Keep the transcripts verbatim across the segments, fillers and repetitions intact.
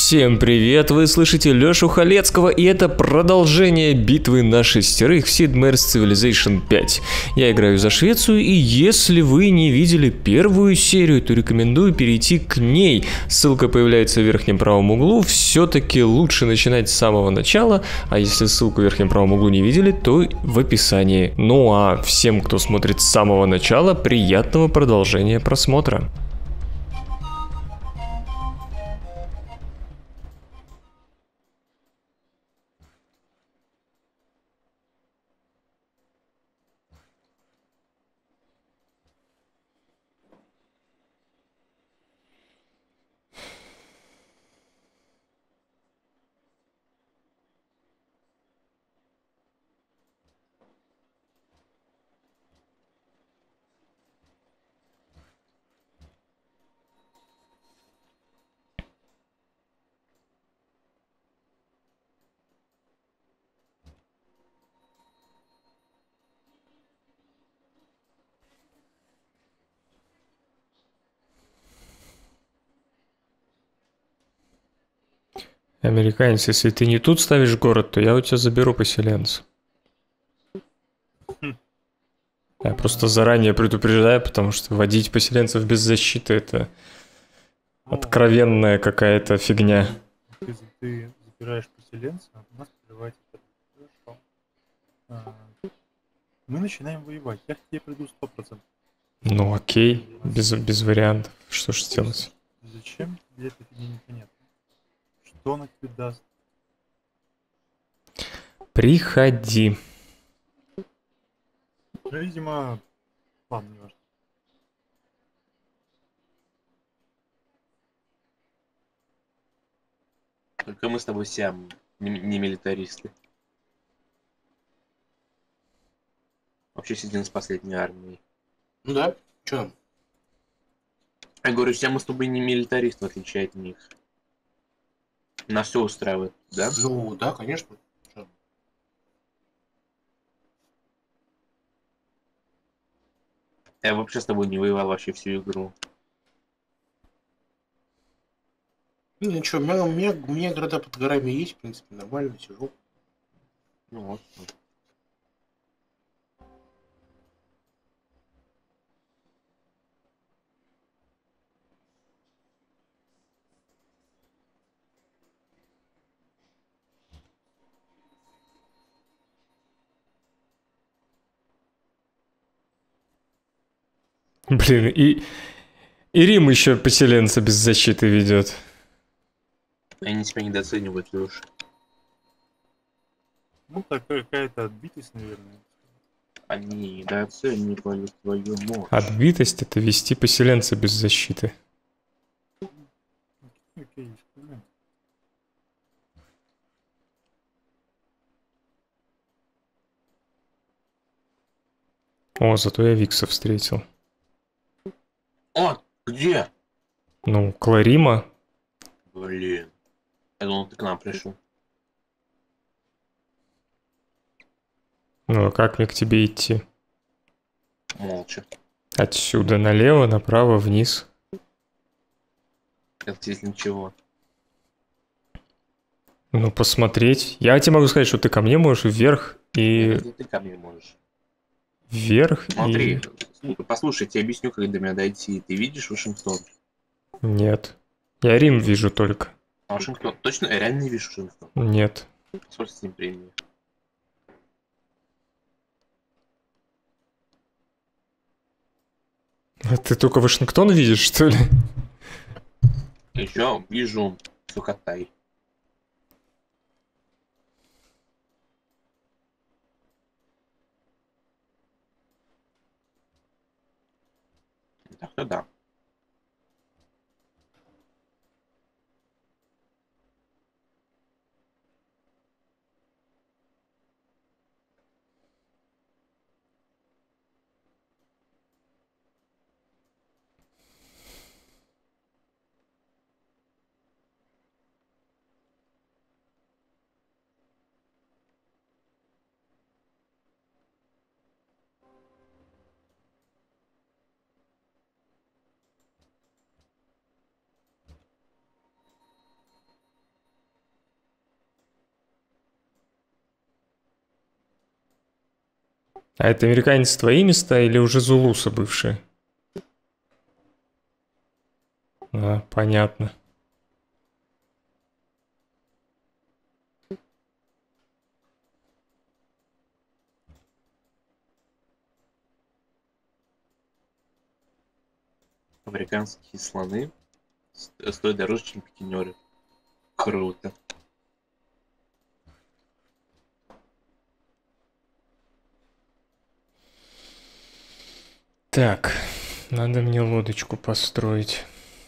Всем привет, вы слышите Лёшу Халецкого, и это продолжение битвы на шестерых в Sid Meier's Civilization пять. Я играю за Швецию, и если вы не видели первую серию, то рекомендую перейти к ней. Ссылка появляется в верхнем правом углу, все-таки лучше начинать с самого начала, а если ссылку в верхнем правом углу не видели, то в описании. Ну а всем, кто смотрит с самого начала, приятного продолжения просмотра. Американец, если ты не тут ставишь город, то я у тебя заберу поселенца. Я просто заранее предупреждаю, потому что водить поселенцев без защиты — это откровенная какая-то фигня. Если ты забираешь поселенца, у нас плевать. Хорошо. А, мы начинаем воевать. Я к тебе приду сто процентов. Ну окей, без, без вариантов. Что ж сделать? Зачем тебе эта фигня непонятно? Что она тебе даст? Приходи. Ну, видимо, ладно, не важно. Только мы с тобой все не, не милитаристы. Вообще сидим с последней армией. Ну да, чё? Я говорю, все мы с тобой не милитаристы, в отличие от них. Нас все устраивает, да? Ну да, конечно. Чё? Я вообще с тобой не воевал вообще всю игру. Ну ничего, у меня, у меня, у меня города под горами есть, в принципе, нормально, сижу. Ну вот. Блин, и, и Рим еще поселенца без защиты ведет. Они тебя недооценивают, Леш. Ну, такая какая-то отбитость, наверное. Они недооценивают твою мощь. Отбитость — это вести поселенца без защиты. Окей, есть проблема. О, зато я Викса встретил. О, где? Ну, Кларима. Блин. Я думал, ты к нам пришел. Ну, а как мне к тебе идти? Молча. Отсюда налево, направо, вниз. Это здесь ничего. Ну, посмотреть. Я тебе могу сказать, что ты ко мне можешь вверх и... Это ты ко мне можешь. Вверх Смотри, и... слушай, послушай, я тебе объясню, как до меня дойти. Ты видишь Вашингтон? Нет. Я Рим вижу только. А Вашингтон? Точно? Я реально не вижу Вашингтон. Нет. Сколько с ним времени? А ты только Вашингтон видишь, что ли? Еще вижу Сухотай. Так-то да. А это американец твои места или уже зулусы бывшие? А, понятно. Американские слоны ст- стоят дороже, чем пикинеры. Круто. Так, надо мне лодочку построить.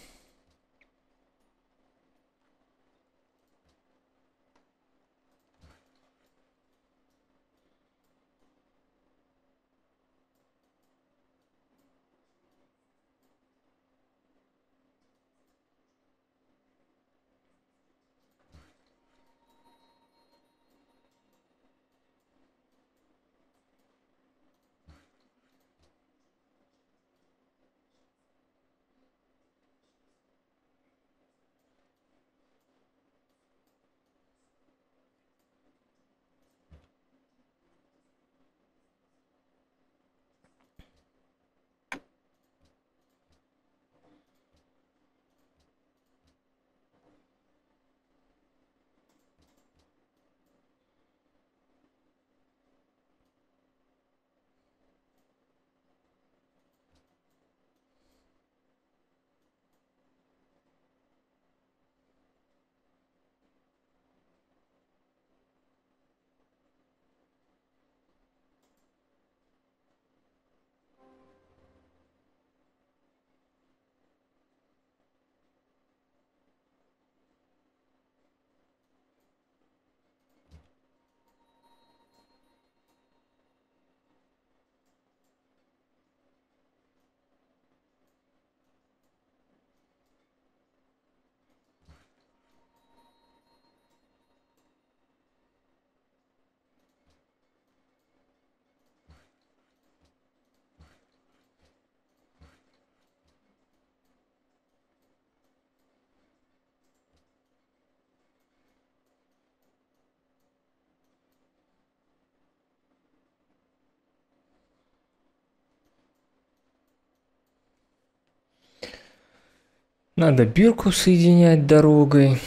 Надо бирку соединять дорогой.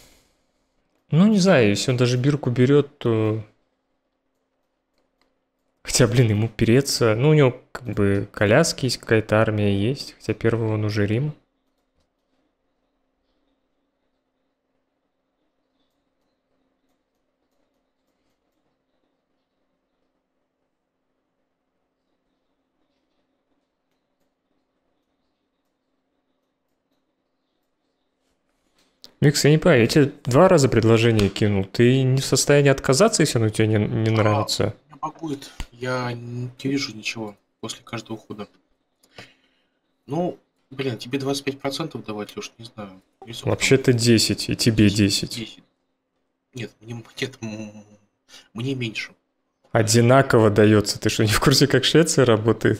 Ну, не знаю, если он даже бирку берет, то... Хотя, блин, ему переться... Ну, у него как бы коляски есть, какая-то армия есть. Хотя первый он уже Рим. Микс, я не понимаю, я тебе два раза предложение кинул. Ты не в состоянии отказаться, если оно тебе не, не нравится? А, не будет. Я не вижу ничего после каждого хода. Ну, блин, тебе двадцать пять процентов давать, Леш, не знаю. Вообще-то десять, и тебе десять. десять. Нет, мне, нет, мне меньше. Одинаково дается. Ты что, не в курсе, как Швеция работает?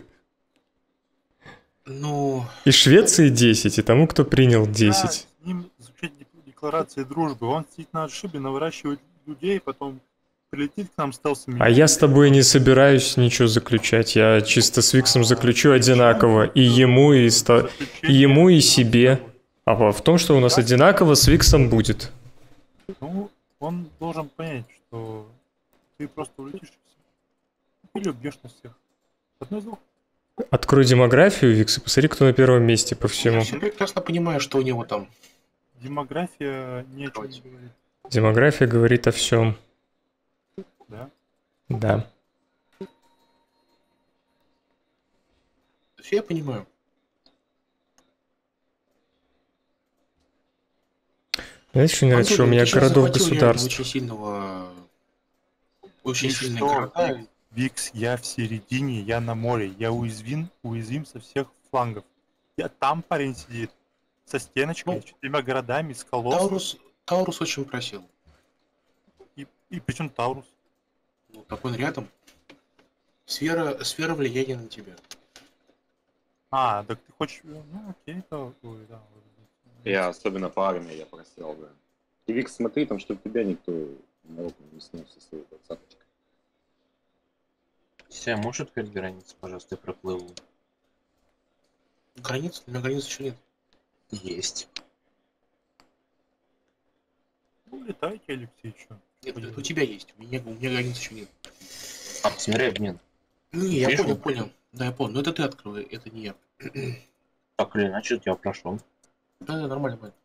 Ну... И Швеции десять, и тому, кто принял десять. Да, с ним заключать декларации дружбы. Он сидит на отшибе, наворачивает людей, потом прилетит к нам стелсами. А я с тобой не собираюсь ничего заключать. Я чисто с Виксом заключу одинаково. И ему, и, ста... и ему, и себе. А в том, что у нас одинаково с Виксом будет. Ну, он должен понять, что ты просто улетишь или убьешь нас всех. Одно из двух. Открой демографию, Викс, и посмотри, кто на первом месте по всему. Я все прекрасно понимаю, что у него там. Демография ни о чем не говорит. Демография говорит о всем. Да? Да. Все я понимаю. Знаете, что мне нравится, что у меня городов-государств. Очень сильного... Очень И сильные что, города. Викс, Викс, я в середине, я на море, я уязвим, уязвим со всех флангов. Я там парень сидит, со стеночкой, Ну, с четырьмя городами, с колоссом. Таурус, Таурус очень просил. И, и причем Таурус. Ну, так он рядом. Сфера, сфера влияния на тебя. А, так ты хочешь... Ну, окей, то... Ой, да, Я особенно по армии я просил бы. И Викс, смотри, там, чтобы тебя никто нароком не снес со своей двадцаточкой. Ся, можешь открыть границу, пожалуйста, я проплыву? Границы? У меня границ еще нет. Есть. Ну, летайте, Алексей, чё? Нет, это у тебя есть. У меня, у меня границ еще нет. А, посмотри обмен. Не, я Вижу. понял, понял. Да, я понял. Но это ты открывай, это не я. Так или иначе, я прошел. Да, да, нормально, нормально.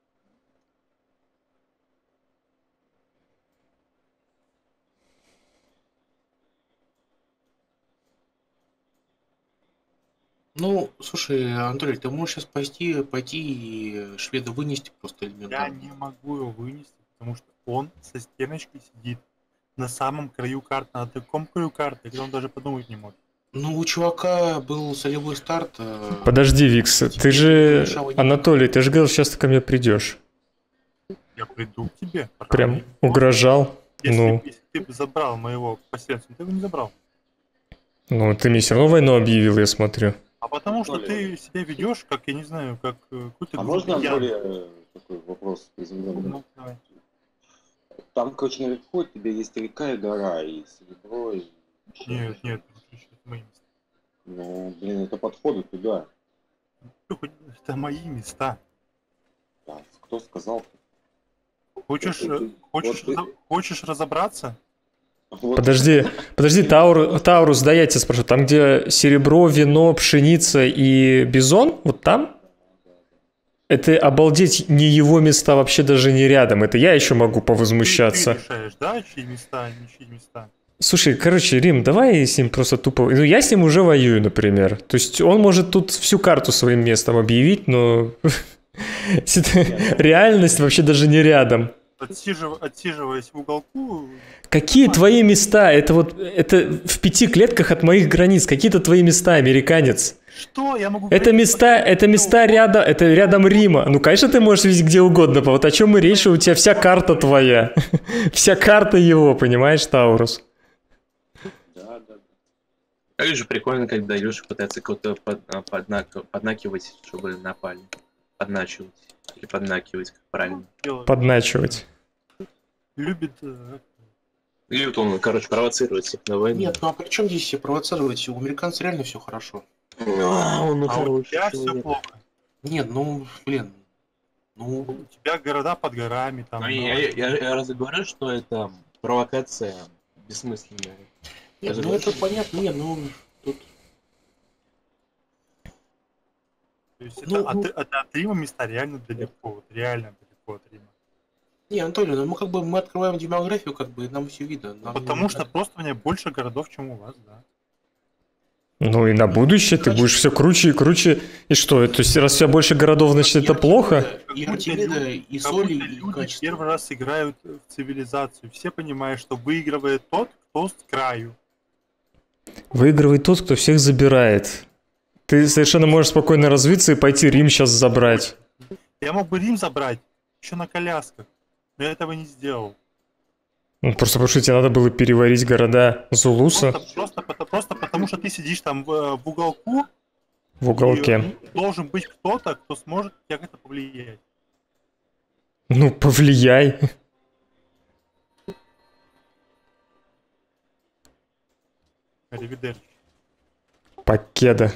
Ну, слушай, Анатолий, ты можешь сейчас пойти, пойти и шведа вынести просто Я элементарно. не могу его вынести, потому что он со стеночки сидит на самом краю карты, на таком краю карты, где он даже подумать не может. Ну, у чувака был солевой старт. э, Подожди, Викс, тебе ты же... мешало не- Анатолий, ты же говорил, сейчас ты ко мне придешь. Я приду к тебе. Прям правильно. угрожал. Если, Ну, если ты бы забрал моего поселенца, ты бы не забрал. ну, ты мне все равно войну объявил, я смотрю. А потому что Анатолий. ты себя ведешь, как, я не знаю, как э, какой-то... А можно, грубиян. Анатолий, э, такой вопрос произведем? Ну, давай. Там, короче, наверху у тебя есть река и гора, и серебро, и... Нет, нет, это мои места. Ну, блин, это подходы туда. Это мои места. Да, кто сказал? Хочешь, Вот э, ты- хочешь, вот ты- разо- хочешь разобраться? Вот Подожди, подожди, Таур, Таурус, да я тебя спрошу, там где серебро, вино, пшеница и бизон, вот там? Это, обалдеть, не его места вообще даже не рядом, это я еще могу повозмущаться. Ты, ты решаешь, да, чьи места, не чьи места. Слушай, короче, Рим, давай с ним просто тупо... Ну, я с ним уже воюю, например. То есть он может тут всю карту своим местом объявить, но... Реальность вообще даже не рядом. Отсижив- Отсиживаясь в уголку, Какие твои места? Это вот... Это в пяти клетках от моих границ. Какие-то твои места, американец. что я могу... Это говорить? места, это места рядом, это рядом Рима. Ну, конечно, ты можешь видеть где угодно. Вот о чем мы речь, у тебя вся карта твоя. Вся карта его, понимаешь, Таурус? Да, да, да. Как же прикольно, когда Илюша пытается кого-то под, а, поднак- поднакивать, чтобы напали. Подначивать. Или поднакивать, как правильно. Дело. Подначивать. Любит... э, Любит он, короче, провоцировать всех на войну. Нет, ну а при чем здесь все провоцировать? У американцев реально все хорошо. А, он А у хороший тебя все человек. плохо. Нет, ну, блин. Ну, У тебя города под горами, там... Ну, ну, я, я, я разве говорю, что это провокация бессмысленная? нет, Я ну это понятно. Нет, ну, тут... То есть ну, это, от, ну. это от Рима места реально далеко, вот реально далеко от Рима. Не, Анатолий, ну мы как бы мы открываем демографию, как бы и нам все видно. Нам Потому не- что просто у меня больше городов, чем у вас, да. Ну и на будущее ты будешь все круче и круче. И что, то есть раз у тебя больше городов, значит это И плохо? Артемида, И Как будто Артемида, люди- и Как соли, будто и люди качество. первый раз играют в цивилизацию. Все понимают, что выигрывает тот, кто с краю. Выигрывает тот, кто всех забирает. Ты совершенно можешь спокойно развиться и пойти Рим сейчас забрать. Я мог бы Рим забрать еще на колясках, но я этого не сделал. Ну, просто потому что тебе надо было переварить города Зулуса Просто, просто, потому, просто потому, что ты сидишь там в, в уголку, в уголке. и должен быть кто-то, кто сможет тебя как-то повлиять. Ну, повлияй. Аривидерчи. Покеда.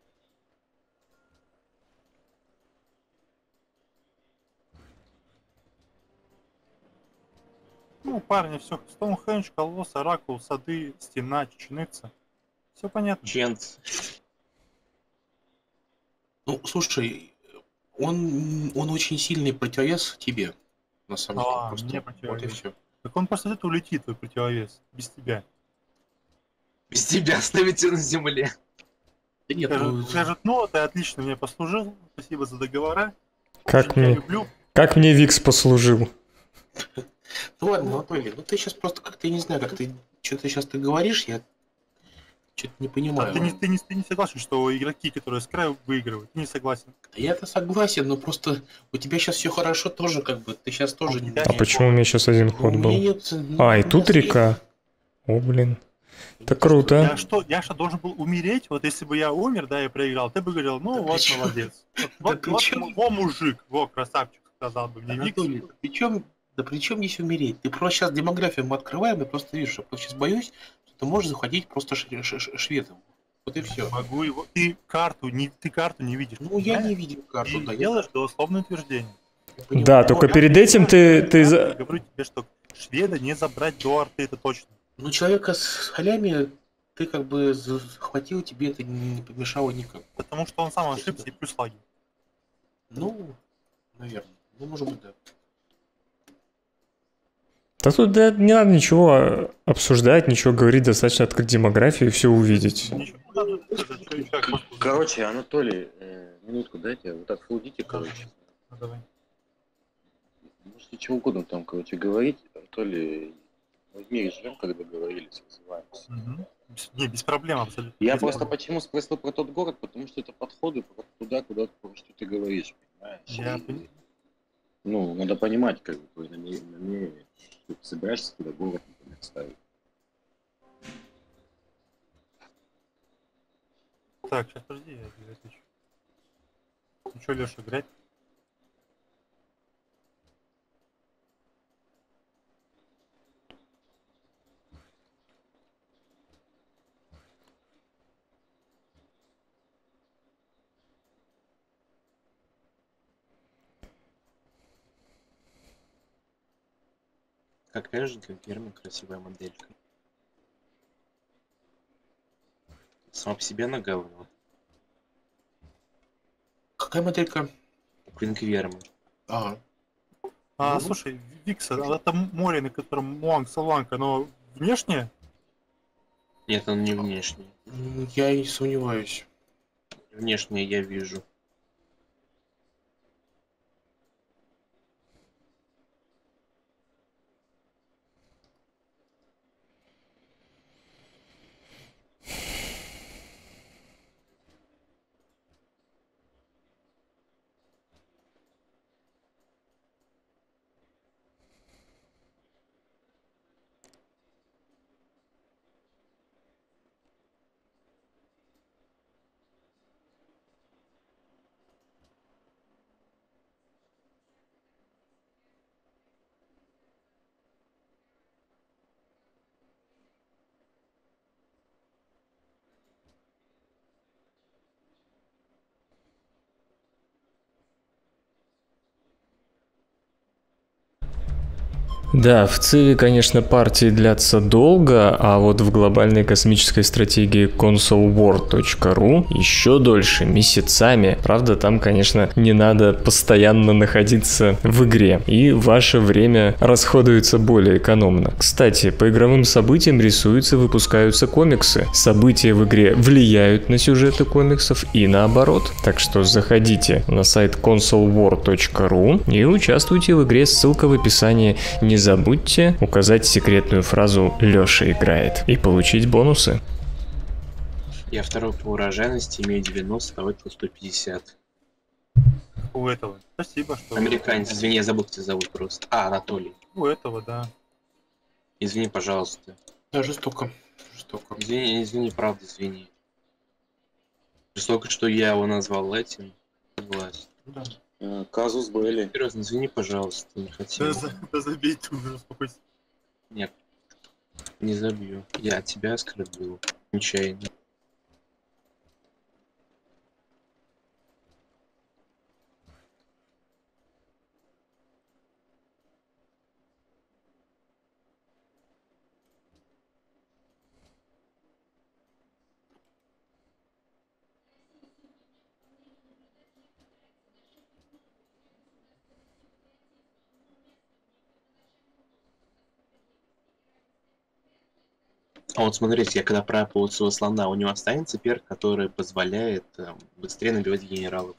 Ну, парни, все. Стоунхендж, колосс, оракул, сады, стена, чеченица. Все понятно. Ченц. Ну, слушай, он, он очень сильный противовес тебе, на самом деле. А, просто. мне Вот и противовес. все. Так он просто это улетит, твой противовес, без тебя. Без тебя оставите на земле. Да нет, ну, Скажет, скажет, ну, ты отлично мне послужил, спасибо за договора. Как Очень тебя мне, люблю. как мне Викс послужил. ну ладно, Анатолий, ну ты сейчас просто как-то, я не знаю, как ты, что-то сейчас ты говоришь, я что-то не А понимаю. ты, не, ты, не, ты не согласен, что игроки, которые с краю, выигрывают? Ты не согласен. Я-то согласен, но просто у тебя сейчас все хорошо тоже, как бы, ты сейчас тоже не... тебя А почему у меня сейчас один Ну, ход у был? меня нет, ну, А, и у меня тут своих- река. О, блин. Это Я круто. что, я что, должен был умереть? Вот если бы я умер, да, я проиграл, ты бы говорил, ну Да вот, при чём? молодец. Вот, Да вот, при вот чём? ему- во мужик, во, красавчик, сказал бы мне Викс. Анатолий, да при чем, да при чем здесь умереть? Ты просто сейчас демографию мы открываем, и просто видишь, я просто сейчас боюсь, что ты можешь захватить просто ш- ш- ш- шведом. Вот и все. Могу его. Ты карту не, ты карту не видишь. Ну, я понимаешь? не видел карту, Ты да, я делаешь дословное утверждение. понимаю. Да, только Я перед этим ты, понимаю, ты я за... говорю тебе, что шведа не забрать до арты, это точно. Ну, человека с халями ты как бы захватил, тебе это не помешало никак. Потому что он сам ошибся и плюс лаги. Ну, наверное. Ну, может быть, да. Да тут да, не надо ничего обсуждать, ничего говорить, достаточно открыть демографию и все увидеть. Ничего не надо, это что, человек просто- Короче, Анатолий, э, минутку дайте, вот так флудите, короче. Ну, давай. Можете чего угодно там, короче, говорить. Анатолий, мы в мире живем, как договорились, называемся. Мгм. Без- Не, без проблем абсолютно. Я Без просто проблем. почему спросил про тот город, потому что это подходы просто туда, куда про что ты говоришь, понимаешь? Я И, пони- ну, надо понимать, как бы, твое намерение, намерение, что ты собираешься туда город, например, ставить. Так, сейчас подожди, я тебе отвечу. Ну что, Леша, играть? Какая же для фермы красивая моделька. Сама по себе наговаривала. Какая моделька? Квинкверма. А, А, Ну. слушай, Викса, а это море, на котором Муанг Саланг, оно внешнее? Нет, он не внешний. м, я не сомневаюсь. Внешнее я вижу. Да, в Циве, конечно, партии длятся долго, а вот в глобальной космической стратегии консол вор точка ру еще дольше, месяцами. Правда, там, конечно, не надо постоянно находиться в игре, и ваше время расходуется более экономно. Кстати, по игровым событиям рисуются, выпускаются комиксы. События в игре влияют на сюжеты комиксов и наоборот. Так что заходите на сайт консол вор точка ру и участвуйте в игре, ссылка в описании. Не забудьте указать секретную фразу «Лёша играет» и получить бонусы. Я второй по урожайности, имею девяносто, а у этого сто пятьдесят. У этого. Спасибо, что... Американец, извини, я забыл, как тебя зовут просто. А, Анатолий. У этого, да. Извини, пожалуйста. Да, жестоко. Жестоко. Извини, извини, правда, извини. Жестоко, что я его назвал этим. Власть. Да. Э, Казус Белли. Серьезно, извини, пожалуйста, не хотел. Да, за- да забей ты уже, успокойся. Нет, не забью. Я тебя оскорбил. Нечаянно. А вот смотрите, я когда пропал своего слона, у него останется перк, который позволяет э, быстрее набивать генералов.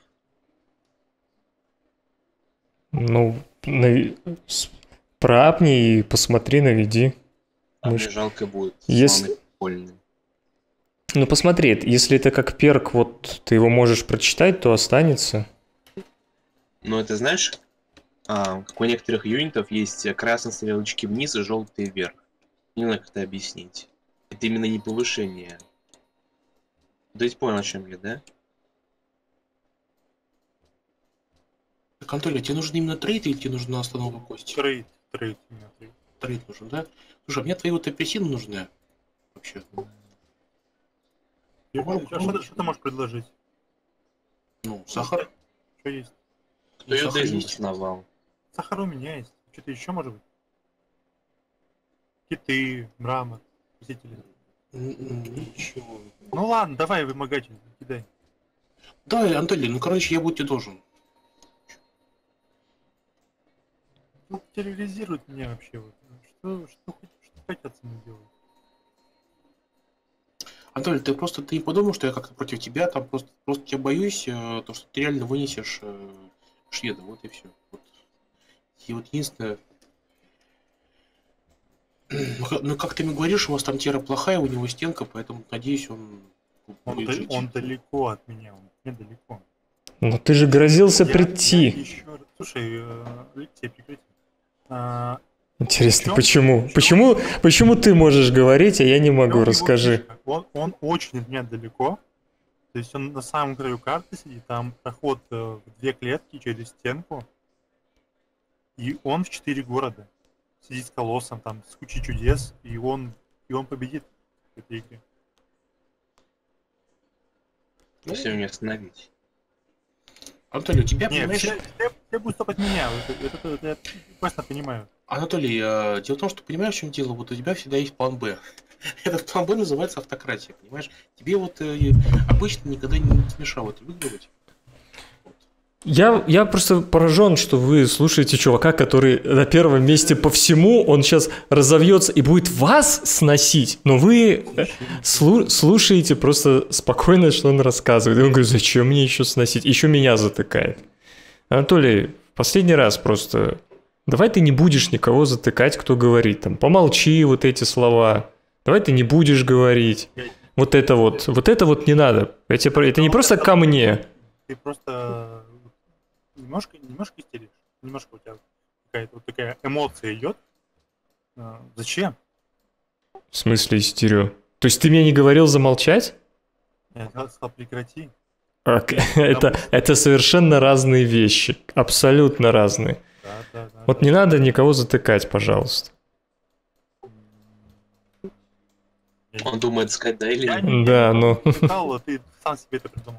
Ну, нави- с- проапни и посмотри, наведи. А мне Мышь. жалко будет. Если- Слоны прикольные. Ну посмотри, если это как перк, вот ты его можешь прочитать, то останется. Но это знаешь, а, как у некоторых юнитов есть красные стрелочки вниз и желтые вверх. Не знаю, как это объяснить. Это именно не повышение. То есть понял, о чем я, да? Так, Анатолий, а тебе нужен именно трейд или тебе нужна остановка кости? Трейд, трейд, именно трейд. Трейд нужен, да? Слушай, а мне твои вот апельсины нужны. вообще. И что, что ты- что ты можешь предложить? Ну, сахар. Что есть? Кто Сахар иудаизм есть. основал? Сахар у меня есть. Что-то еще может быть? Киты, мрамор, посетители. М-м, Ничего. Ну ладно, давай вымогатель, кидай. Да, Анатолий, ну короче, я будь тебе должен. Ну, терроризирует меня вообще. Вот. Что, что, хот- что хотят со мной делать? Анатолий, ты просто ты не подумал, что я как-то против тебя, там просто, просто тебя боюсь, э, то, что ты реально вынесешь э, шведа, вот и все. Вот. И вот единственное, ну как, ну, как ты мне говоришь, у вас там тера плохая, у него стенка, поэтому, надеюсь, он Он, будет да- жить. он далеко от меня, он недалеко. Но ты же грозился Я, я прийти. еще раз... Слушай, э, Алексей, прекрати. А, Интересно, в чём- почему? в чём- Почему, почему ты можешь говорить, а я не в чём могу? его Расскажи. фишка? Он, он очень от меня далеко. То есть он на самом краю карты сидит, там проход э, в две клетки через стенку. И он в четыре города. Сидит с колоссом, там, с кучей чудес, и он, и он победит в этой игре. Если его не остановить. Анатолий, у тебя, Не, понимаешь, все, все, все будут стопать меня, вот это, это, это я прекрасно понимаю. Анатолий, э, дело в том, что понимаешь, в чем дело, вот у тебя всегда есть план Б. Этот план Б называется автократия, понимаешь? Тебе вот э, обычно никогда не смешало это выигрывать. Я, я просто поражен, что вы слушаете чувака, который на первом месте по всему, он сейчас разовьется и будет вас сносить, но вы э, слу- слушаете просто спокойно, что он рассказывает. И он говорит, зачем мне еще сносить? Еще меня затыкает. Анатолий, последний раз просто, давай ты не будешь никого затыкать, кто говорит. Там, помолчи вот эти слова, давай ты не будешь говорить. Вот это вот, вот это вот не надо. Я тебе про- это не просто ко мне. Ты просто немножко, немножко истеришь. Немножко у тебя какая-то вот такая эмоция идет. А, зачем? В смысле истерю? То есть ты мне не говорил замолчать? Я сказал, прекрати. Ок, Это, это совершенно разные вещи. Абсолютно разные. Да, да, да. Вот да. не надо никого затыкать, пожалуйста. Я, Он думает, сказать да или я нет. не Да, я не ну. затыкал, а ты сам себе это придумал.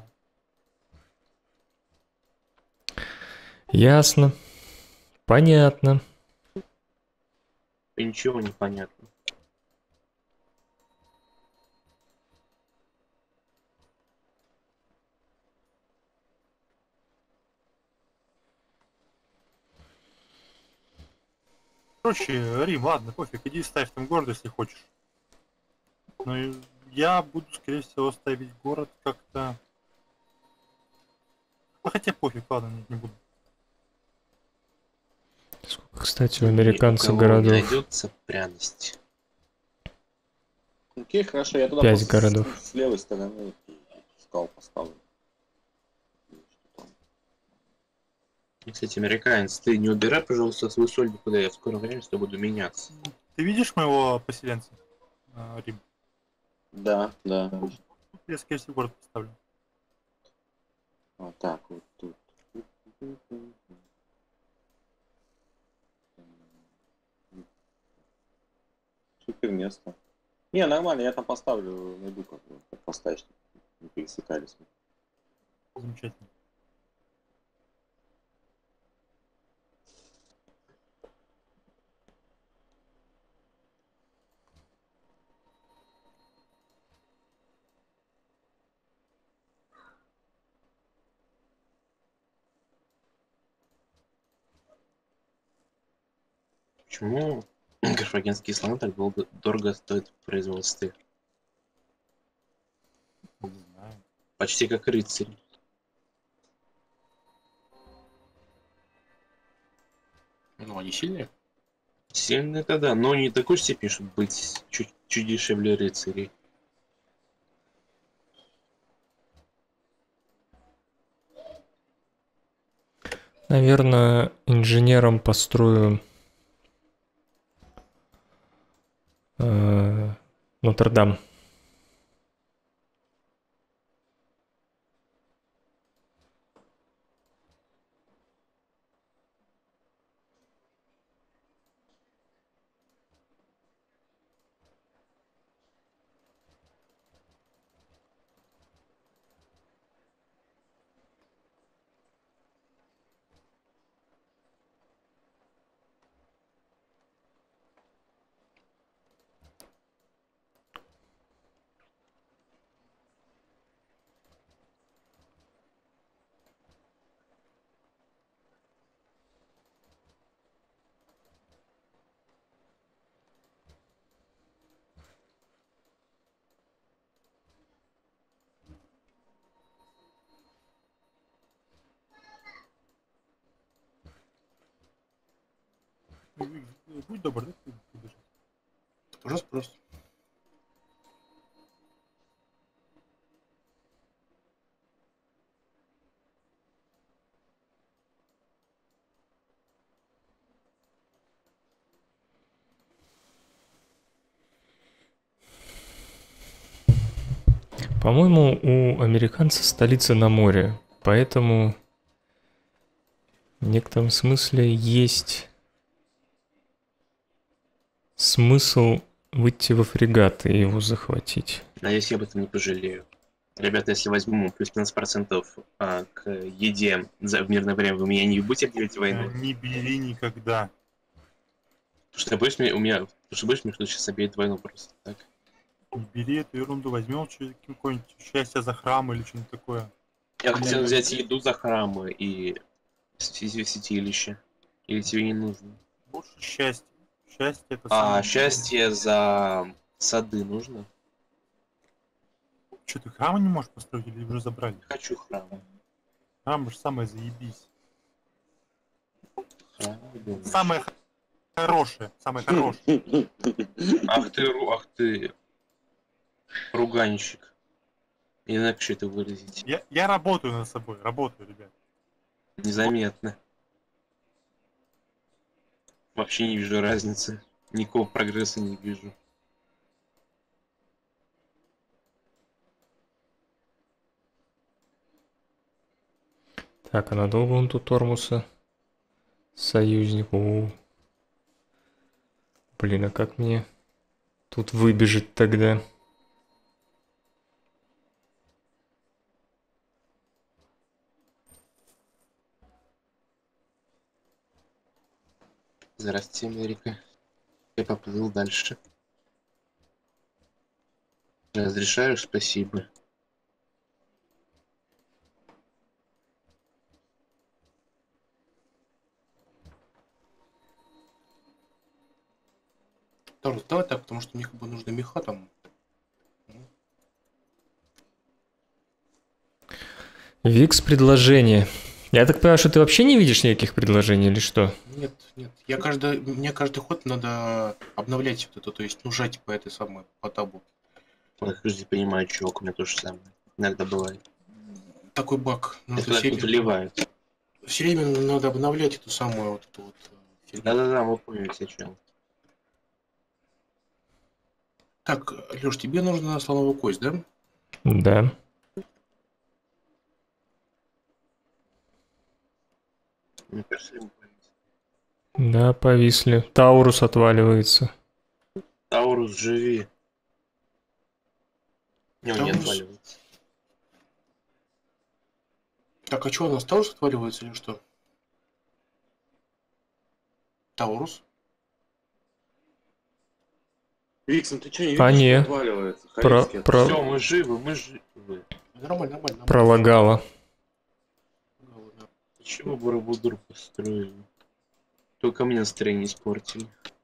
Ясно. Понятно. И ничего не понятно. Короче, Рим, ладно, пофиг, иди ставь там город, если хочешь. Но и я буду, скорее всего, ставить город как-то... А хотя пофиг, ладно, нет, не буду. Сколько, кстати, у Ни американцев кого не городов? найдется пряность. Окей, хорошо, я туда Пять просто городов. С, с левой стороны скал поставлю. Что там? Кстати, американец, ты не убирай, пожалуйста, свою соль никуда, я в скором времени с тобой буду меняться. Ты видишь моего поселенца, а, Рим? Да, да. Я, скорее всего, город поставлю. Вот так вот тут. Супер место. Не, нормально, я там поставлю, найду как, как поставить, чтобы не пересекались. Замечательно. Почему карфагенские слоны так долго, дорого стоят в производстве? Не знаю. Почти как рыцарь. Ну, они сильные. Сильно это да, но не такой степени, чтобы быть чуть, чуть дешевле рыцарей. Наверное, инженером построю э, Нотр-Дам. Будь добр, да? ты- ты бежишь. Пожалуйста, просто. По-моему, у американцев столица на море, поэтому в некотором смысле есть смысл выйти во фрегат и его захватить. Надеюсь, я об этом не пожалею. Ребята, если возьму плюс пятнадцать процентов а, к еде за, в мирное время, вы меня не будете объявить Э, войну? Не бери никогда. Потому что я боюсь, мне, у меня, потому что боюсь, мне кто-то сейчас объявит войну просто так. Не бери эту ерунду, возьмем чё- какое-нибудь счастье за храм или что-нибудь такое. Я Мне хотел не- взять еду за храмы и сети- святилище. Или тебе не нужно? Больше счастья. Счастье это А самое- счастье за сады нужно? Что, ты храма не можешь построить или уже забрали? Хочу храмы. Храм же самое заебись. Храмы, думаешь? Самое х- хорошее. Самое хорошее. Ах ты, ру- ах ты, руганщик. Не знаю, как еще это выразить. Я, я работаю над собой, работаю, ребят. Незаметно. Вообще не вижу разницы. Никакого прогресса не вижу. Так, а надолго он тут Тормуса? Союзник. У. Блин, а как мне тут выбежать тогда? Здрасте, Америка. Я поплыл дальше. Разрешаешь? Спасибо. Торус, давай так, потому что мне как бы нужно меха там. Викс предложение. Я так понимаю, что ты вообще не видишь никаких предложений или что? Нет, нет. Я каждый, мне каждый ход надо обновлять вот это, то есть, ну, жать по этой самой, по табу. Ой, подожди, понимаю, чувак, у меня то же самое. Иногда бывает. Такой баг. Это Нужно когда все тут время, заливают. все время надо обновлять эту самую вот эту вот э, фигню. Да-да-да, мы поняли сейчас. Так, Лёш, тебе нужна слоновая кость, да? Да. Мне кажется, ему повезло. Да, повисли. Таурус отваливается. Таурус, живи. Не, он не Таурус? отваливается. Так, а что, у нас Таурус отваливается или что? Таурус? Викс, ну ты что, не А, видишь, не. что отваливается? Про- Харильский про- Все, мы живы, мы живы. Нормально, нормально. нормально. Пролагало. Чего Барабудур построили? Только мне настроение испортили.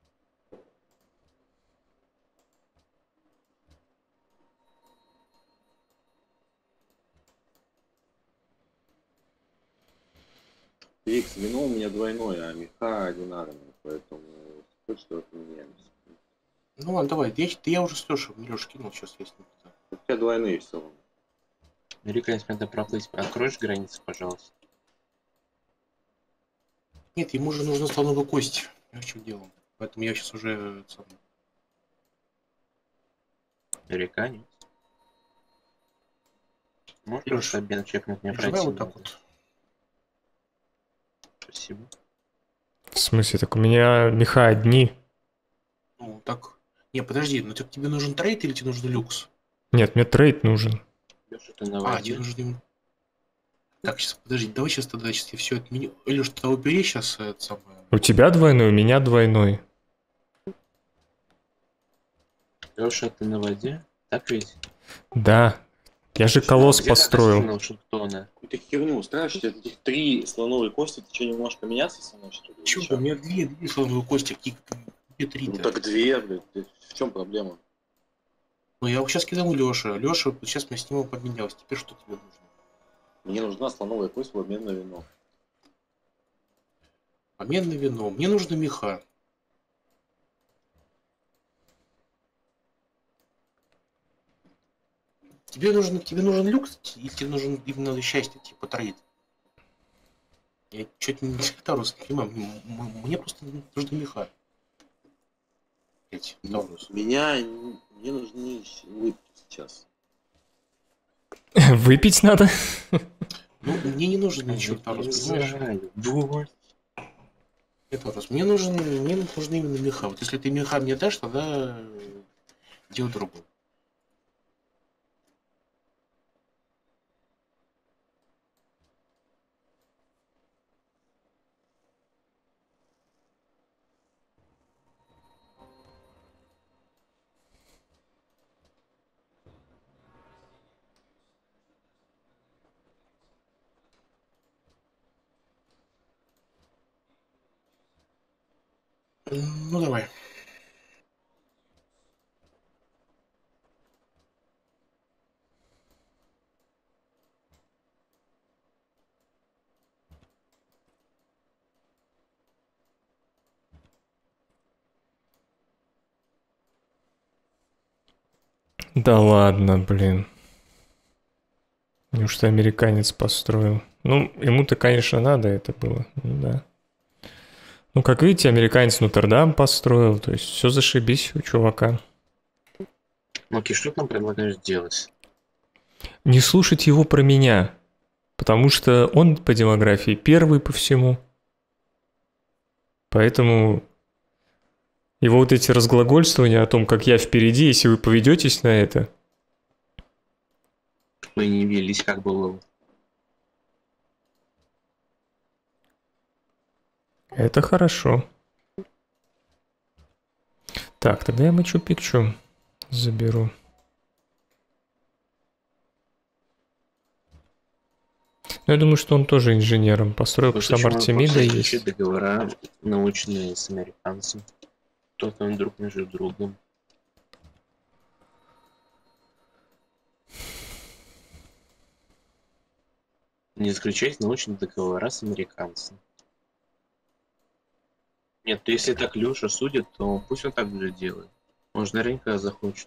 Викс, вино у меня двойное, а меха одинарные, поэтому хоть что-то поменяемся. Ну ладно, давай, я, я уже с Лешей, Леша кинул, сейчас есть. У тебя двойные все равно. Американец, надо проплыть. Откроешь границы, пожалуйста. Нет, ему же нужна слоновая кость. Я что делал? Поэтому я сейчас уже э, сам. Американец. Можешь Лёш, просто обмен чекнуть мне Нажимай пройти? вот так вот. Спасибо. В смысле, так у меня меха одни. Ну, так. Не, подожди, ну так тебе нужен трейд или тебе нужен люкс? Нет, мне трейд нужен. Лёша, ты на А, воде. тебе нужен именно. Так, сейчас, подожди, давай сейчас тогда сейчас я все отменю. Леш, ты убери сейчас это самое. У тебя двойной, у меня двойной. Лёша, ты на воде? Так ведь? Да. Я же колосс Где ты построил. достигнул Шутона? Какую-то херню устраиваешь, у тебя таких три слоновые кости, ты что, не можешь поменяться со мной, что ли? или Чё, чё? у меня две, две слоновые кости, какие две три. Ну так две, блядь, ты- в чем проблема? Ну я сейчас кидал Леша. Леша сейчас мне с ним поменялся. Теперь что тебе нужно? Мне нужна слоновая кость в обмен на вино. Обмен на вино. Мне нужно меха. Тебе нужен, тебе нужен люкс, или тебе нужен именно счастье, типа трейд? Я что-то не Таурус, не понимаю, м- м- мне просто нужны меха. Блять, Таурус. Меня, мне нужны выпить сейчас. Выпить надо? Ну, мне не нужен ничего, Таурус, понимаешь? Вот. Нет, Таурус, мне нужен, мне нужны именно меха. Вот если ты меха мне дашь, тогда э, дело другое. М, Ну, давай. Да ладно, блин. Неужто американец построил? Ну, ему-то, конечно, надо это было. Ну, да. Ну, как видите, американец Нотр-Дам построил. То есть все зашибись у чувака. Ну, окей, что ты нам предлагаешь делать? Не слушать его про меня. Потому что он по демографии первый по всему. Поэтому его вот эти разглагольствования о том, как я впереди, если вы поведетесь на это, Мы не велись, как было. это хорошо. Так, тогда я Мачу-Пикчу заберу. Ну, я думаю, что он тоже инженером построил, потому что там Артемида есть. Договора научные с американцем. Кто там друг между другом. Не заключать научные договора с американцем. Нет, то если так Леша судит, то пусть он так будет делать. Может, наверняка захочет.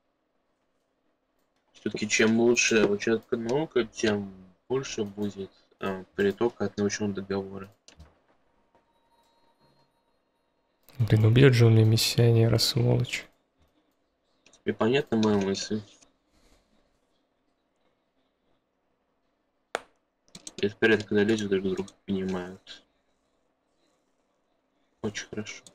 Все-таки чем лучше учетка наука, тем больше будет э, притока от научного договора. Блин, убьет же он мне миссионера, сволочь. Тебе понятна моя мысль? Это порядок, когда люди друг друга понимают. Очень хорошо.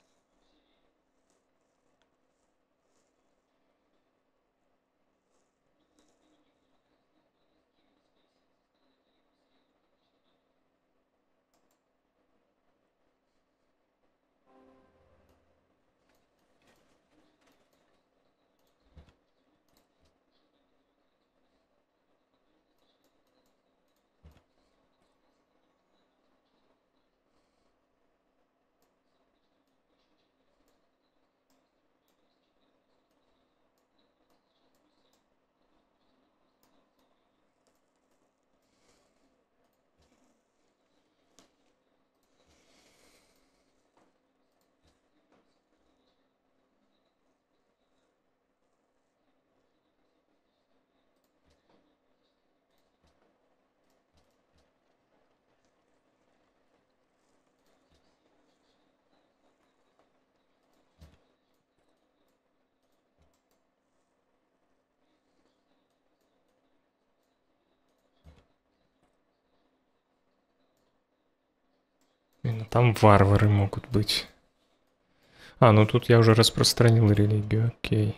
Блин, там варвары могут быть. А, ну тут я уже распространил религию, окей.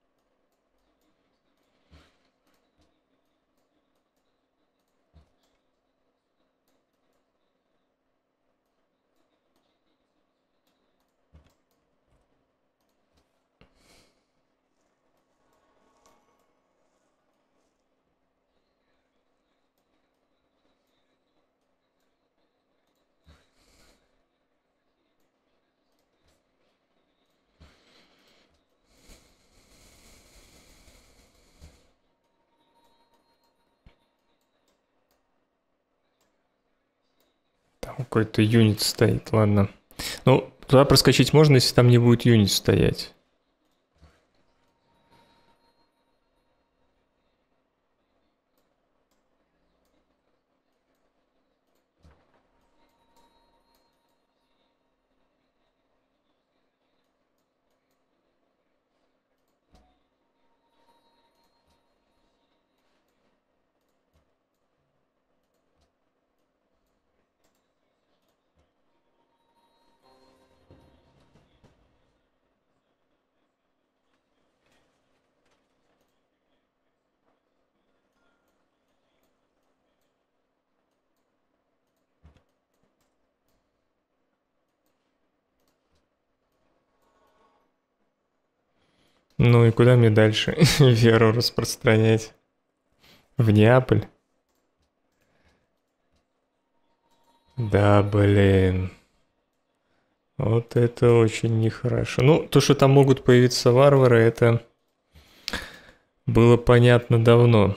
Там какой-то юнит стоит, ладно. Ну, туда проскочить можно, если там не будет юнит стоять. Ну и куда мне дальше веру распространять? В Неаполь? Да, блин. Вот это очень нехорошо. Ну, то, что там могут появиться варвары, это было понятно давно.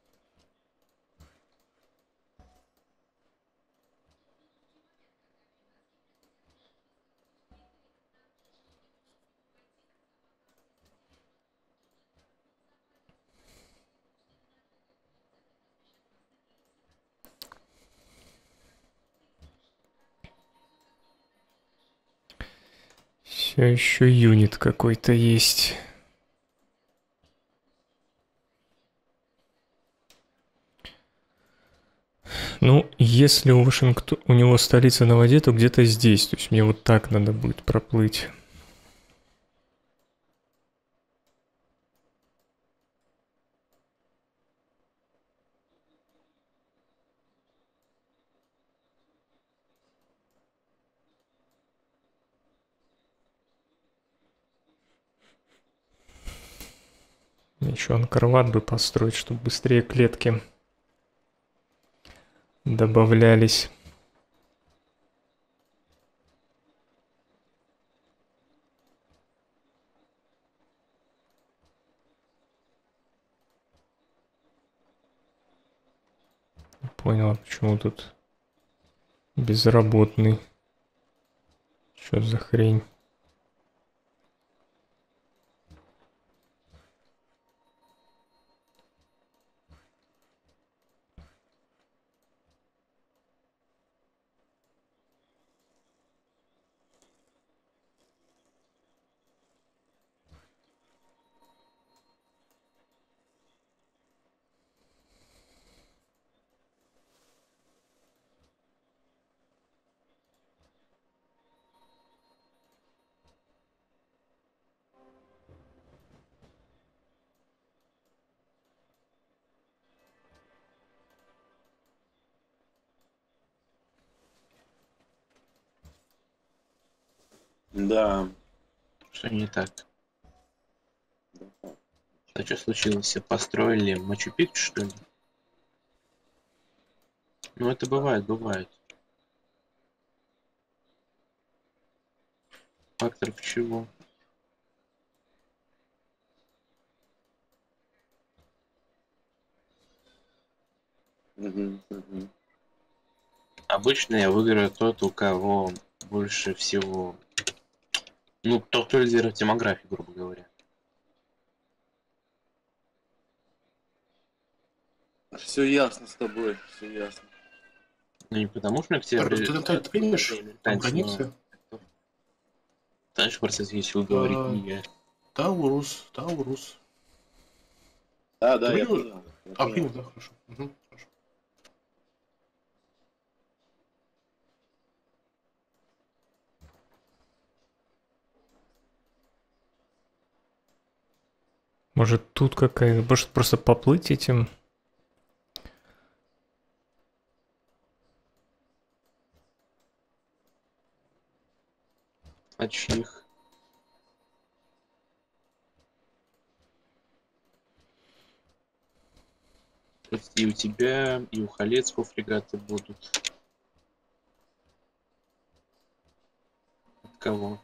Все еще юнит какой-то есть. Ну, если у Вашингтона, у него столица на воде, то где-то здесь. То есть мне вот так надо будет проплыть. Еще анкорват бы построить, чтобы быстрее клетки добавлялись. Понял, почему тут безработный. Что за хрень? Да. Что не так? Да, так. А что случилось? Построили Мачу-Пикчу, что ли? Ну, это бывает, бывает. Факторов чего? Мгм, мгм. Обычно я выиграю тот, у кого больше всего... Ну, тот, кто лидирует демографии, грубо говоря. Все ясно с тобой, все ясно. Ну, не потому что Так, октябрь... ты, Наталья, ты примешь там американцы, но... границы? Дальше просто весело говорить А, не я. Таурус, Таурус. Да, Ты да, я принял? принял. Я А, принял. принял, да, хорошо. Мгм, хорошо. Может тут какая-то... Может просто поплыть этим? А чьих? То есть и у тебя, и у Халецкого фрегаты будут. От кого?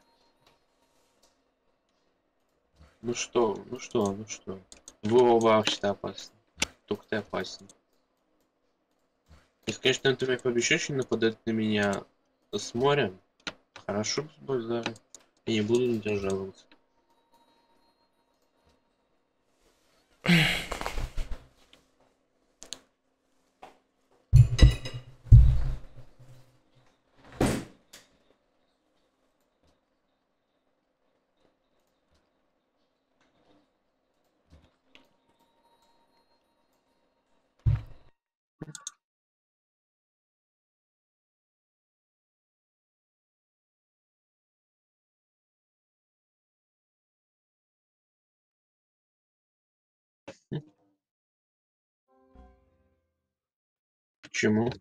Ну что, ну что, ну что. Вы оба вообще-то опасны. Только ты опасен. Если, конечно, ты мне пообещаешь, что не нападать на меня с моря, хорошо с тобой, да. Я не буду на тебя жаловаться. Почему?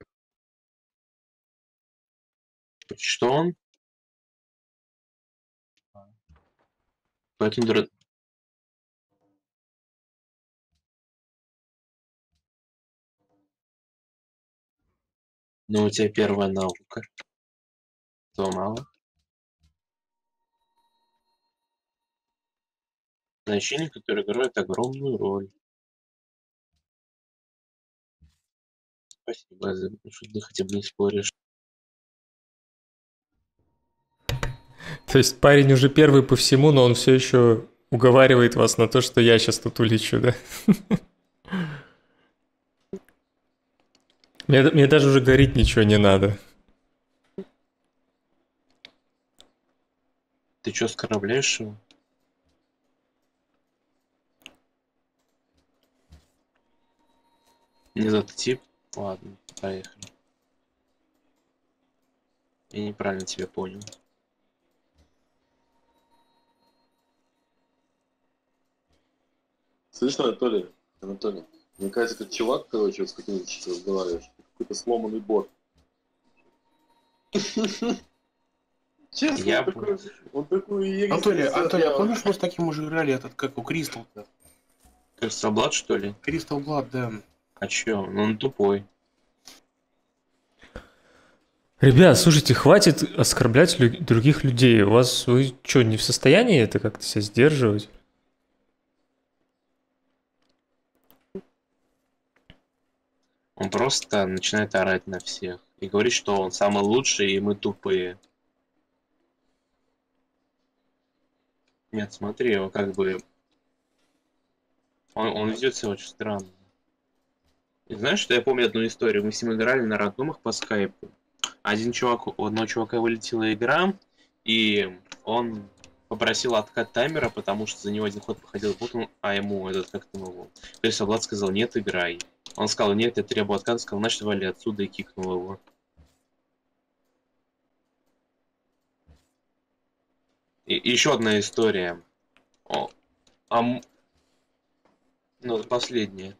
Что он? Поэтому Ну, у тебя первая наука. То мало. Значение, которое играет огромную роль. Спасибо, за что ты хотя бы не споришь. То есть парень уже первый по всему, но он все еще уговаривает вас на то, что я сейчас тут улечу, да? Мне, мне даже уже говорить ничего не надо. Ты что, оскорбляешь его? Не за тип? Ладно, поехали. Я неправильно тебя понял. Слышно, Анатолий? Анатолий, мне кажется, этот чувак, короче, вот с которым ты сейчас разговариваешь, какой-то сломанный бот. Честно, Я он такой, он такой ересь Анатолий, несет, Анатолий, а я- помнишь, мы с таким уже играли, этот, как у Кристал-то? Crystal Blood, что ли? Кристал Блад, да. А чё? Ну он тупой. Ребят, слушайте, хватит оскорблять лю- других людей. У вас, вы что, не в состоянии это как-то себя сдерживать? Он просто начинает орать на всех. И говорит, что он самый лучший, и мы тупые. Нет, смотри, он как бы... Он, он ведет себя очень странно. И знаешь, что я помню одну историю? Мы с ним играли на рандомах по скайпу. Один чувак, у одного чувака вылетела игра, и он попросил откат таймера, потому что за него один ход походил бот, а ему этот, как там его, Крис Влад сказал, нет, играй. Он сказал, нет, я требую отката, сказал, значит, вали отсюда, и кикнул его. И, и еще одна история. О, а, м- ну, последняя.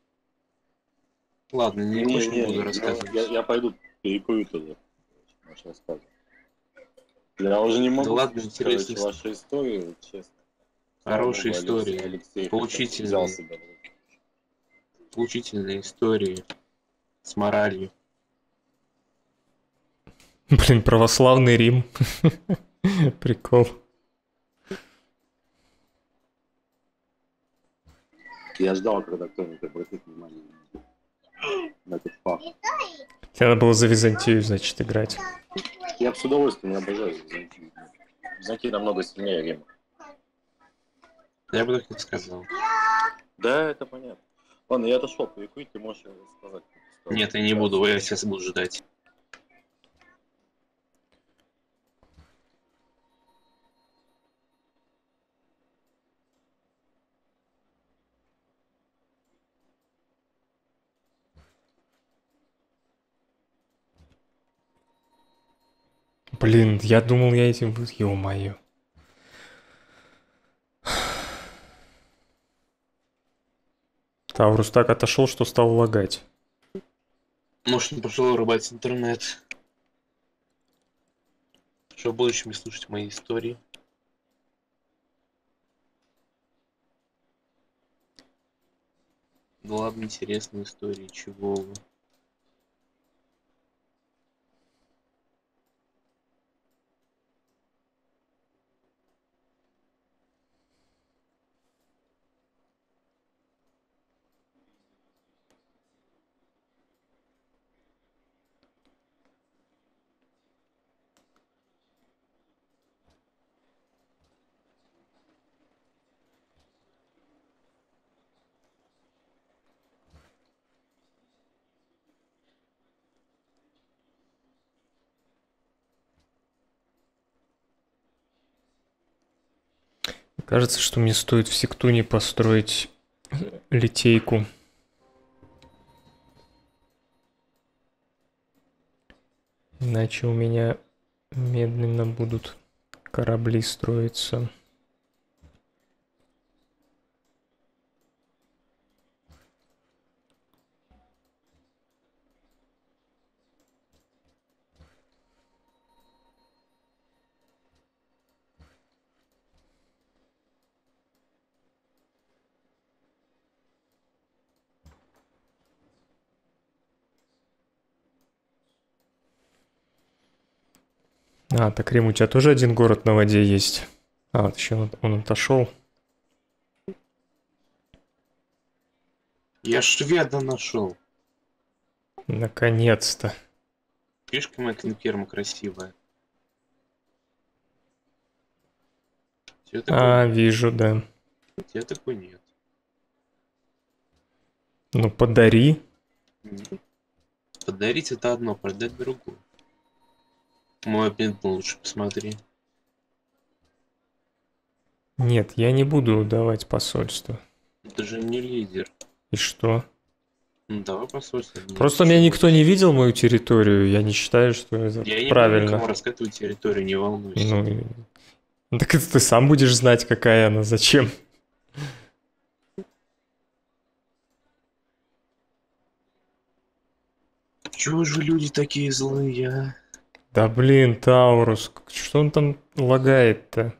Ладно, не, Не, больше не не, буду ну, рассказывать. я, я пойду перекурю туда. Наш рассказ. Я уже не Да могу ладно, слушать, интересно. короче, ваши истории, вот честно. Слава Хорошие богу, Алекс- истории. Алексей хотя бы Поучительные. взял себя в руки. Поучительные истории. С моралью. Блин, православный Рим. Прикол. Я ждал, когда кто-нибудь обратит внимание на этот факт. Тебе надо было за Византию, значит, играть. Я бы с удовольствием обожаю Византию. Византия намного сильнее Рима. Я бы так не сказал. Да, это понятно. Ладно, я отошел, перекурить, ты можешь рассказать. Нет, я не буду, я сейчас буду ждать. Блин, я думал, я этим буду. Ё-моё. Таурус так отошел, что стал лагать. Может, он пошел рубать интернет. Чтобы в будущем не слушать мои истории. Да ладно, интересные истории, чего вы. Кажется, что мне стоит в Сектуне построить литейку. Иначе у меня медленно будут корабли строиться. А, так, Рим, у тебя тоже один город на воде есть. А, вот еще он, он отошел. Я шведа нашел. Наконец-то. Слишком эта ферма красивая. Тебе А, такой, вижу, да. тебе такой нет. Ну, подари. М. Подарить это одно, продать другое. Мой обмен лучше посмотри. Нет, я не буду давать посольство. Это же не лидер. И что? Ну давай посольство. Нет, Просто меня чего? никто не видел мою территорию. Я не считаю, что это Я не буду правильно. никому рассказывать территорию, не волнуйся. Ну, и- ну, так это ты сам будешь знать, какая она, зачем. Чего же люди такие злые, а? Да блин, Таурус, к- что он там лагает-то?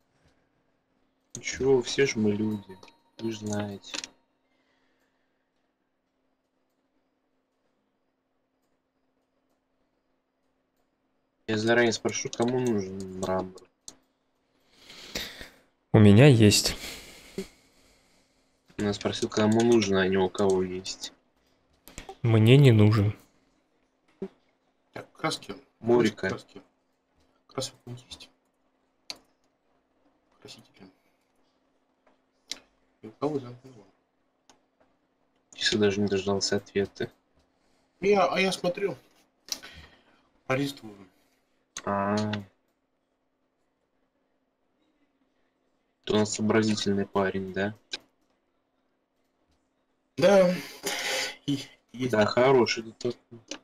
Чего, все же мы люди. Вы же знаете. Я заранее спрошу, кому нужен мрамор. У меня есть. Я спросил, кому нужно, а не у кого есть. Мне не нужен. Так, краски. Морика. Краски. Красок не есть. Красители. И у кого замкнуло? Если даже не дождался ответа. Я, а я смотрю. Полистываю. А, то он сообразительный парень, да? Да. И, есть. Да, хороший ты тот.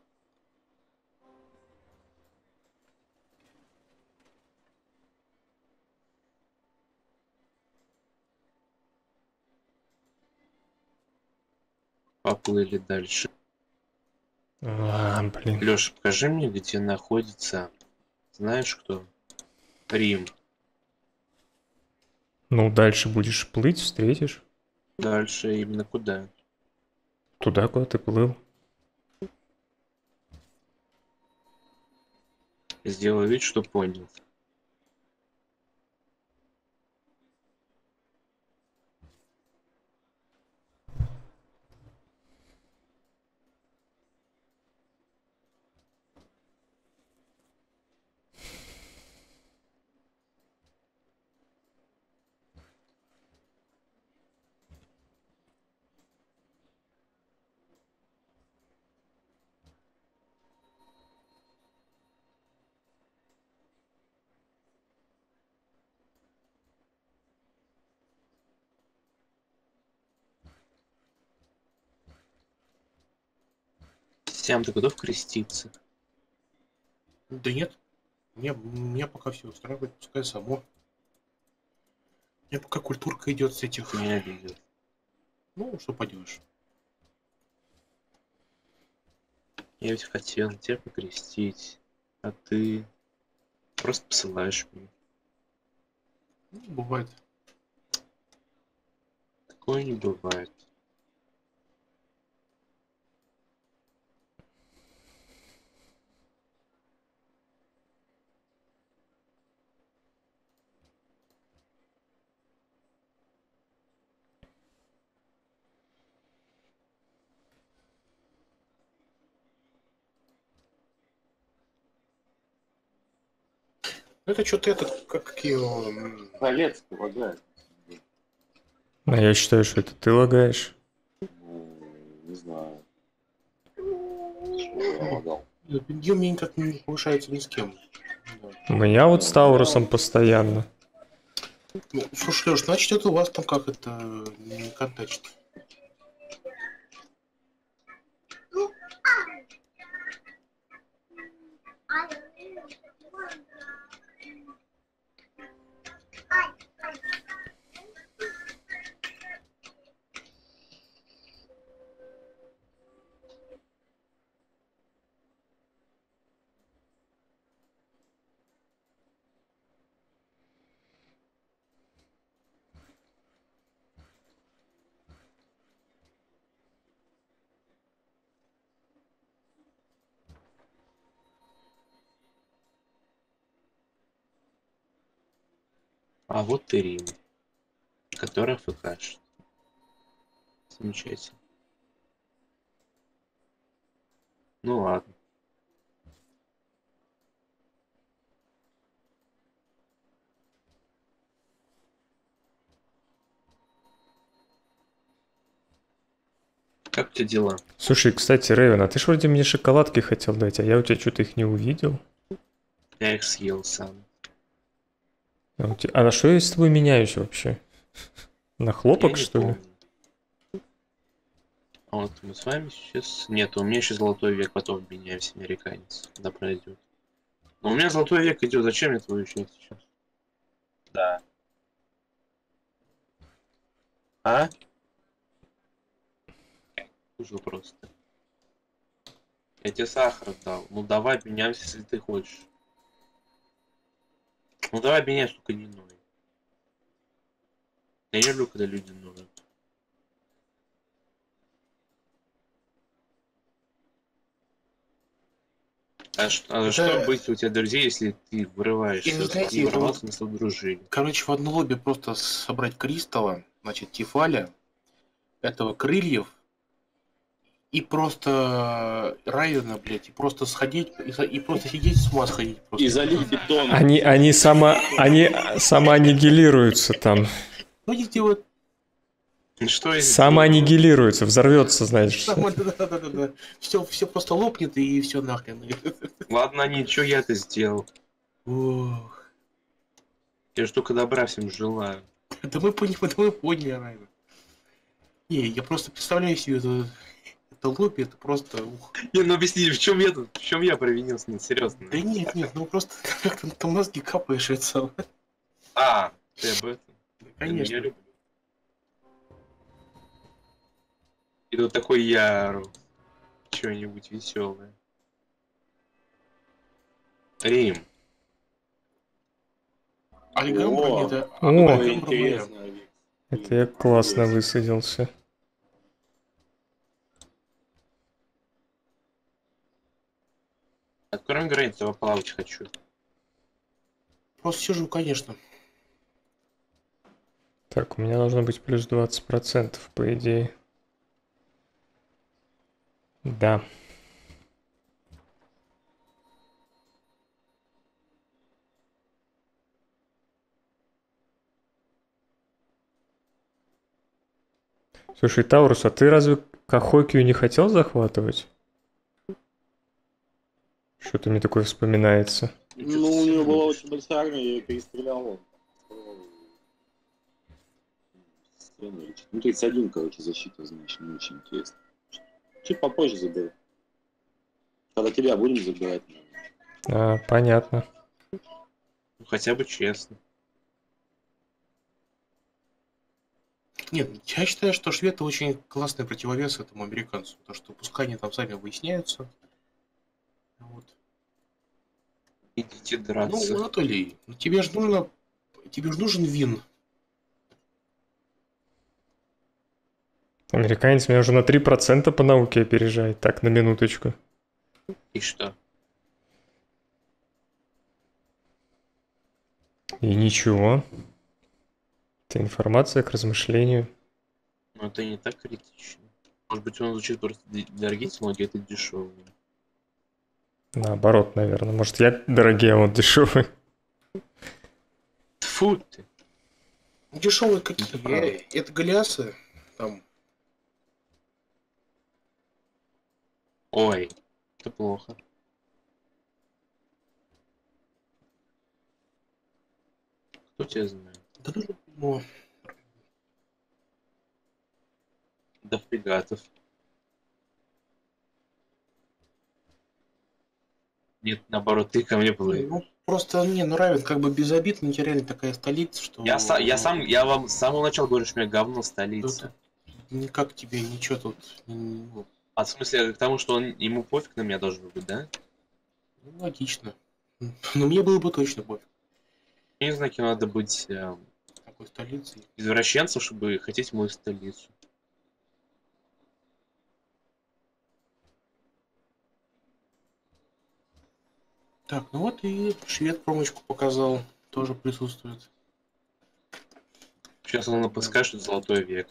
Поплыли дальше. А, блин. Леша, покажи мне, где находится, знаешь кто? Рим. Ну, дальше будешь плыть, встретишь. Дальше именно куда? Туда, куда ты плыл. Сделай вид, что понял. Сям, ты готов креститься? Да нет. Мне, меня пока все устраивает, пускай само. У меня пока культурка идет с этих. Не обидел. Ну, что поделаешь. Я ведь хотел тебя покрестить, а ты просто посылаешь меня. Ну, бывает. Такое не бывает. Ну, это что-то этот, как его... м, Колец помогает. А я считаю, что это ты лагаешь. Ну, не знаю. Что я лагал. Бензин мне никак не повышается ни с кем. Да. У меня вот с Таурусом постоянно. Ну, слушай, Леш, значит, это у вас там как это не контачит. А вот и Рим, который ФКшит. Замечательно. Ну ладно. Как у тебя дела? Слушай, кстати, Рэйвен, а ты ж вроде мне шоколадки хотел дать, а я у тебя что-то их не увидел. Я их съел сам. А, у тебя- а на что я с тобой меняюсь вообще? На Я хлопок, не что ли? помню. А вот мы с вами сейчас... Нет, у меня еще золотой век, потом меняемся, американец. Да пройдет. Но у меня золотой век идет, зачем мне твой еще сейчас? Да. А? Уже просто. Я тебе сахар дал. Ну давай меняемся, если ты хочешь. Ну давай меняйся, только не ной. Я не люблю, когда люди ноют. А, что, а Это- что быть у тебя друзей, если ты вырываешься? И вы знаете, Ты это ворвался, вот- мы с тобой дружили. Короче, в одно лобби просто собрать Кристалла, значит, Тефаля, этого Крыльев, и просто Райана, блядь, и просто сходить, и, со- и просто сидеть с ума сходить. Просто. И залить бетон. Они, они, само, они самоаннигилируются там. Ну, не сделают. Ну что я сделал? Самоаннигилируются, взорвется, знаешь. Да-да-да-да. Все, все просто лопнет и все нахрен. Ладно, ничего я-то сделал. Ох. Я же только добра всем желаю. Да мы поняли, да мы поняли, Райан. Не, я просто представляю себе это, это лобби, это просто... Ух. Не, ну объясни, в чем я тут, в чем я провинился, ну серьезно. Да нет, нет, ну просто как-то на мозги капаешь это самое. А, ты об этом. Конечно. Я люблю. И тут такой я ору. Что-нибудь веселое. Рим. Альгамбра О, не это... О. Альгамбра Ой, моя. интересно. Вик. Это я классно высадился. Откроем границу, поплавать хочу. Просто сижу, конечно. Так, у меня должно быть плюс двадцать процентов, по идее. Да. Слушай, Таурус, а ты разве Кахокию не хотел захватывать? Что-то мне такое вспоминается. Ну, у него была очень большая армия, я ее перестрелял. Стену или что-то. Ну, тридцать один, короче, защита, значит, не очень интересно. Чуть попозже заберу. Когда тебя будем забирать. А, понятно. Ну хотя бы честно. Нет, я считаю, что шведы очень классный противовес этому американцу. То, что пускай они там сами выясняются. Вот. Идите Ну, драться. Анатолий, ну тебе же нужно... Тебе же нужен вин. Американец меня уже на три процента по науке опережает. Так, на минуточку. И что? И ничего. Это информация к размышлению. Ну это не так критично. Может быть он звучит просто д- дорогие технологии, это дешевые. Наоборот, наверное. Может, я дорогие, а он дешевый. Тфу ты. Дешевые какие? Это правда. Э, Это Голиасы. Там. Ой, это плохо. Кто тебя знает? Да ну, Да фрегатов. Нет, наоборот, ты ко мне плыл. ну, просто не, ну Равен как бы без обид, но реально такая столица, что... Я, са- я сам, я вам с самого начала говорю, что у меня говно Тут столица. никак тебе ничего тут... Ну, А в смысле, к тому, что он ему пофиг на меня должен быть, да? ну, логично. Но мне было бы точно пофиг. Я не знаю, кем надо быть э, Такой столицей. извращенцем, чтобы хотеть мою столицу. Так, ну вот и швед промочку показал. Тоже присутствует. Сейчас он на ПСК, что это золотой век.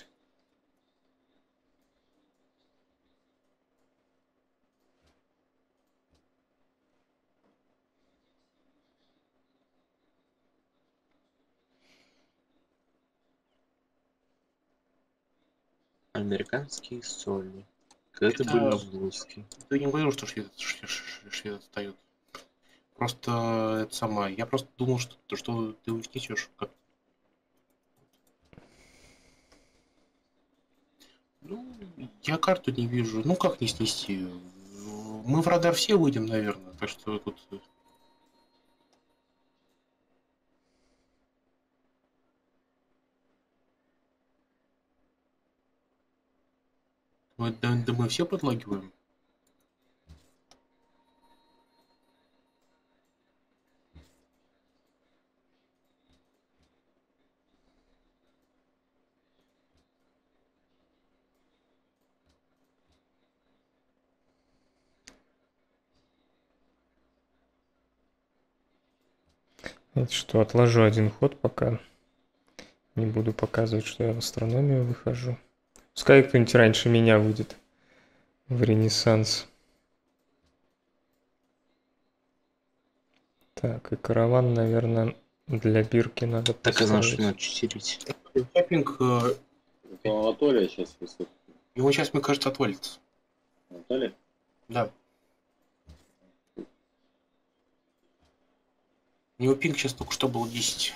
Американские соли. Когда-то Это- были узловские. Ты не говорил, что швед, швед, швед отстает. Просто это самое. Я просто думал, что, то, что ты уснесешь как. Ну, я карту не вижу. Ну как не снести? Мы в радар все выйдем, наверное. Так что тут. Мы- Да, да мы все подлагиваем. Это что, отложу один ход пока. Не буду показывать, что я в астрономию выхожу. Пускай кто-нибудь раньше меня выйдет в Ренессанс. Так, и караван, наверное, для бирки надо Так и знал, что построить. надо читерить. Кемпинг, э, У Анатолия сейчас высоко. его сейчас, мне кажется, отвалится. Анатолий? Да. У него пинг сейчас только что был десять.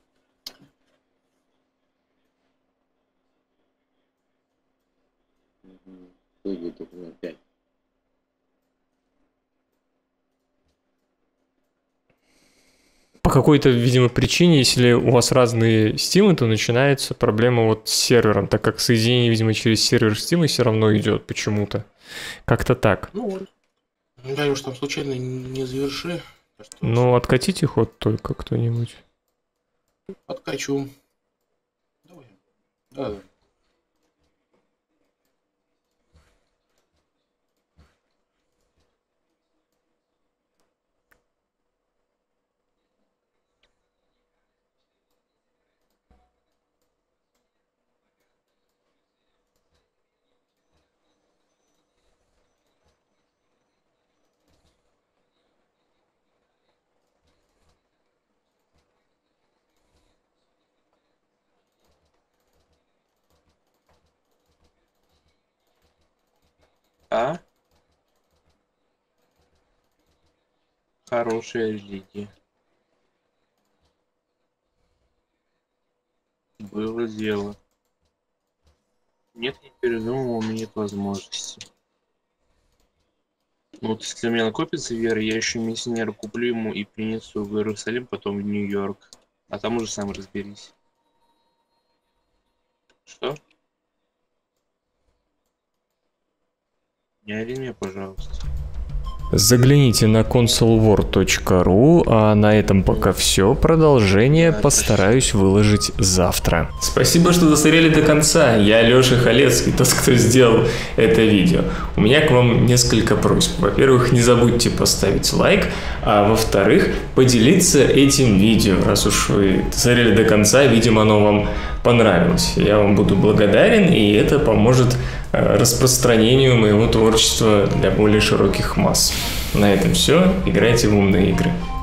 Мгм. Выйдет около пять. По какой-то, видимо, причине, если у вас разные стимы, то начинается проблема вот с сервером, так как соединение, видимо, через сервер стима все равно идет почему-то. Как-то так. Ну вот. Да, уж там случайно не заверши. Так что Ну, откатите ход только кто-нибудь. Откачу. Давай. Да, да. А? Хорошая лиги. Было дело. Нет, не передумал, у меня нет возможности. Ну вот если у меня накопится вера, я еще миссионера куплю ему и принесу в Иерусалим, потом в Нью-Йорк. А там уже сам разберись. Что? Не ори меня, пожалуйста. Загляните на консол вор точка ру, а на этом пока все. Продолжение Да, постараюсь выложить завтра. Спасибо, что досмотрели до конца. Я Лёша Халецкий, тот, кто сделал это видео. У меня к вам несколько просьб. Во-первых, не забудьте поставить лайк, а во-вторых, поделиться этим видео. Раз уж вы досмотрели до конца, видимо, оно вам понравилось. Я вам буду благодарен, и это поможет распространению моего творчества для более широких масс. На этом все. Играйте в умные игры.